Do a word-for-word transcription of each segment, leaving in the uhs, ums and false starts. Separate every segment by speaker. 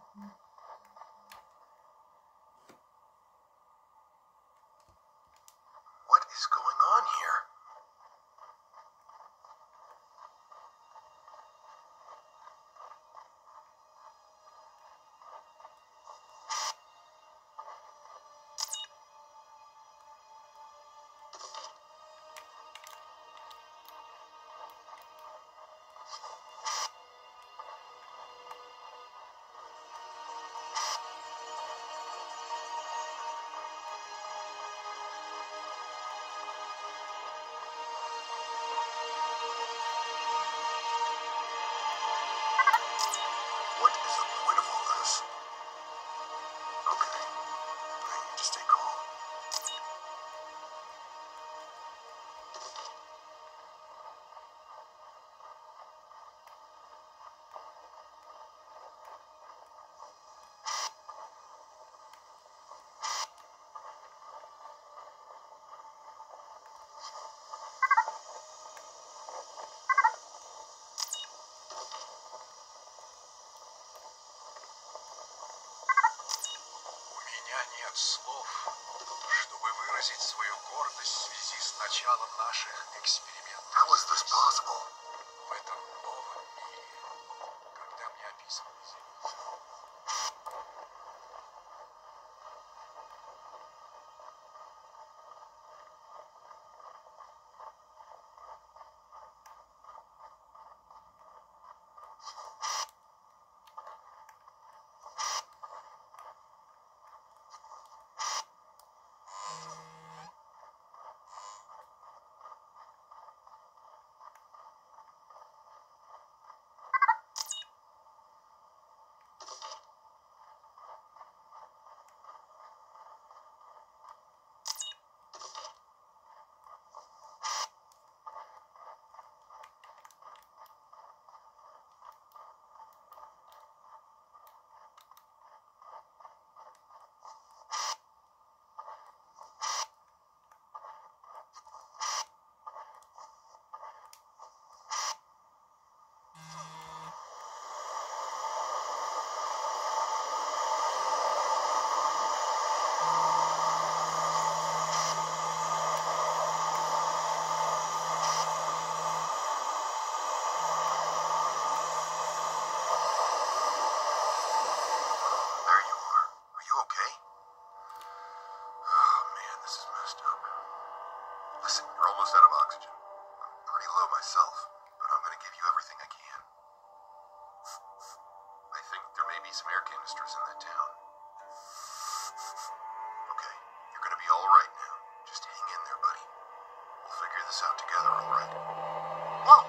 Speaker 1: What is going on here? What is the point of all this? Okay, I need to stay calm.
Speaker 2: У меня нет слов, чтобы выразить свою гордость в связи с началом наших экспериментов.
Speaker 1: How is this possible?
Speaker 2: В этом новом мире, когда мне описывали землю.
Speaker 1: There you are. Are you okay? Oh, man, this is messed up. Listen, you're almost out of oxygen. I'm pretty low myself, but I'm gonna give you everything I can. I think there may be some air canisters in that town. Okay, you're gonna be alright now. Just hang in there, buddy. We'll figure this out together, alright? Whoa!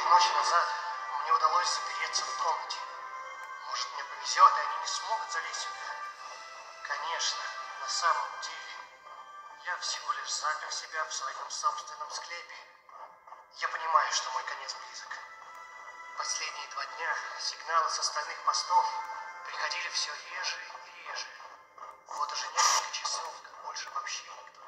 Speaker 3: Ночь назад мне удалось запереться в комнате. Может, мне повезет, и они не смогут залезть сюда. Конечно, на самом деле, я всего лишь запер себя в своем собственном склепе. Я понимаю, что мой конец близок. Последние два дня сигналы с остальных постов приходили все реже и реже. Вот уже несколько часов, как больше вообще никто